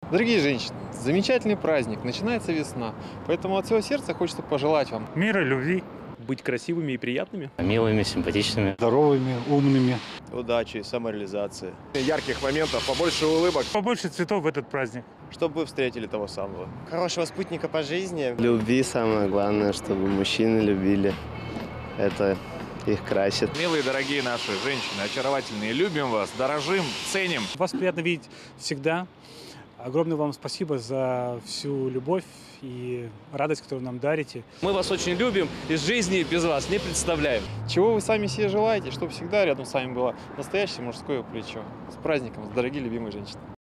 Дорогие женщины, замечательный праздник, начинается весна. Поэтому от всего сердца хочется пожелать вам Мира, любви. Быть красивыми и приятными. Милыми, симпатичными. Здоровыми, умными. Удачи, самореализации. Ярких моментов, побольше улыбок. Побольше цветов в этот праздник. Чтобы вы встретили того самого. Хорошего спутника по жизни. Любви самое главное, чтобы мужчины любили. Это их красит. Милые, дорогие наши женщины, очаровательные, любим вас, дорожим, ценим. Вас приятно видеть всегда. Огромное вам спасибо за всю любовь и радость, которую нам дарите. Мы вас очень любим и жизни без вас не представляем. чего вы сами себе желаете, чтобы всегда рядом с вами было настоящее мужское плечо. С праздником, дорогие любимые женщины.